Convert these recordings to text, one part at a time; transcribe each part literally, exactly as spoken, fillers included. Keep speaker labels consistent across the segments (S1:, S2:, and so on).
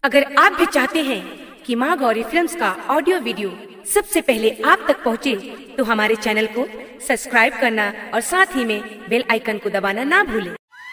S1: अगर आप भी चाहते हैं कि माँ गौरी फिल्म्स का ऑडियो वीडियो सबसे पहले आप तक पहुँचे, तो हमारे चैनल को सब्सक्राइब करना और साथ ही में बेल आइकन को दबाना ना भूलें।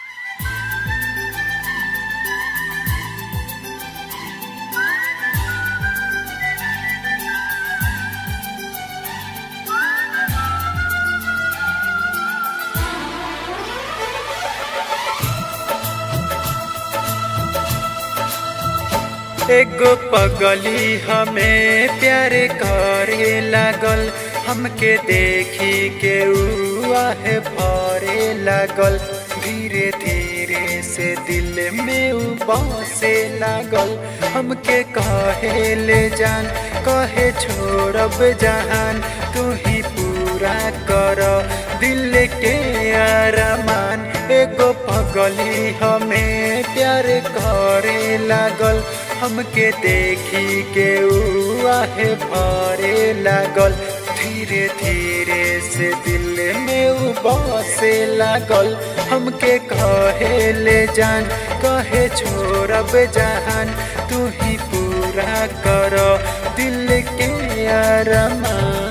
S2: एगो पगली हमें प्यार करे लागल, हमके देखी के उहे भरे लागल। धीरे धीरे से दिल में उ बसे लागल, हमके कहे ले जान, कहे छोड़ब जहान, तू ही पूरा कर दिल के अरमान। एगो पगली हमें प्यार करे लागल, हमके देखी के उहे भरे लागल। धीरे धीरे से दिल में उ बसे लागल, हमके कहे ले जान, कहे छोड़ब जहान, तू ही पूरा कर दिल के अरमान।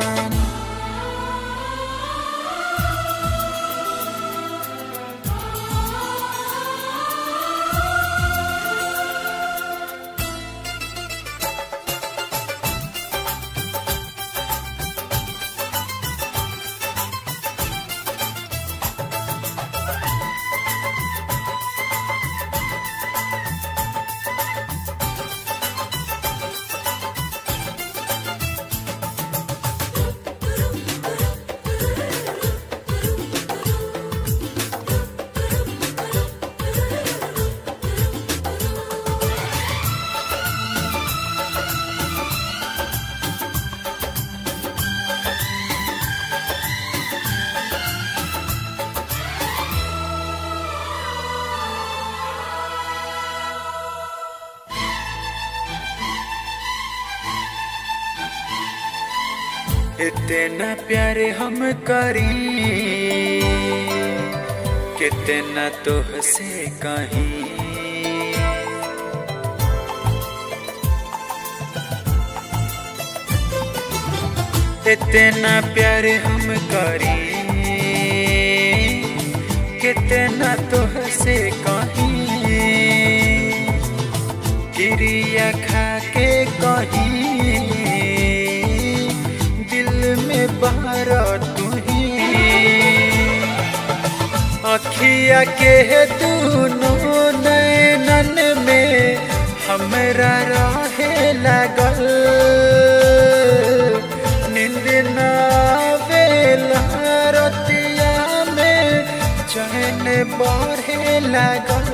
S2: इतना प्यार हम करी, कितना तुझसे कहीं। इतना प्यार हम करी, कितना तुझसे कहीं। क्रिया खा के कहीं, बाहर तू ही अखिया के दोनों नैनन में हमरा रहे लागल। नींद ना आवेला रतिया में, चैन बढ़े लागल।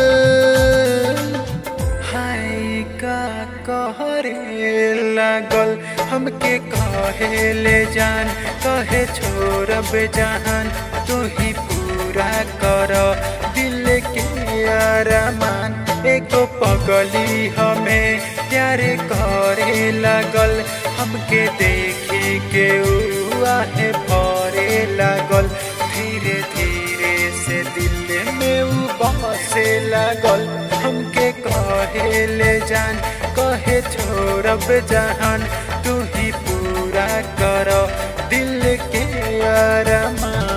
S2: हाय का कहरे लागल, हमके कहे ले जान, कहे छोड़ब जहान, तू ही पूरा कर दिल के अरमान। एगो पगली हमें प्यार करे लागल, हमके देखी के उहे भरे लागल। धीरे धीरे से दिल में उ बसे लागल, हमके कहे ले जान, कहे छोड़ब जहान, तू ही पूरा कर दिल के अरमान।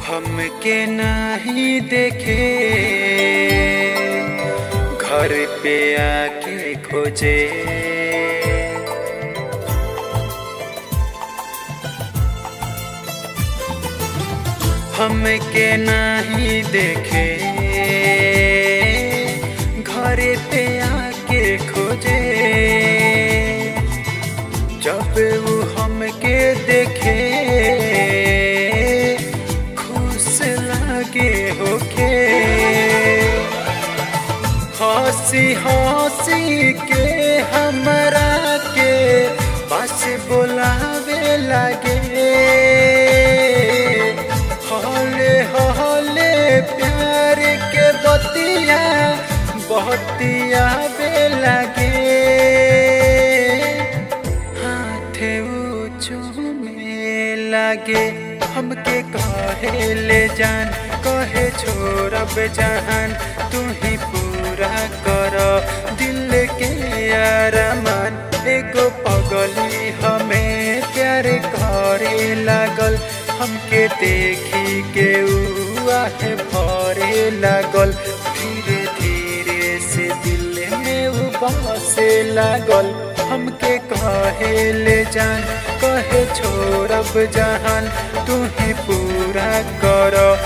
S2: हमके नहीं देखे घर पे आके खोजे, हमके नहीं देखे घर पे आके खोजे। जब वो हमके देखे खुश लागे होके, हंसी हंसी के हमरा के बस बुलावे लगे। हौले हौले प्यार के बतिया बतिया बे लगे, हाथे चूमे लगे। हमके कहे ले जान, कहे छोड़ब जहान, तू ही पूरा कर दिल के अरमान। एगो पगली हमें प्यार करे लागल, हमके देखी के उहे भरे लागल। धीरे धीरे से दिल में वो बसे लागल। हमके कहे ले जान, कहे छोड़ब जहान, तू ही पूरा कर